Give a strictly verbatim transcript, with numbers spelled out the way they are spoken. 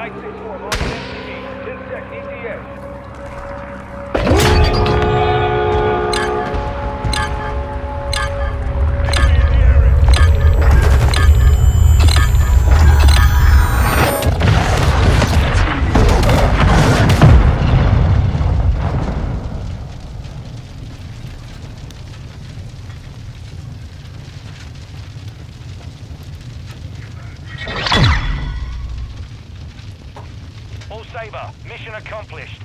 nine six four, lost M G B. ten sec, E T A. All Sabre, mission accomplished.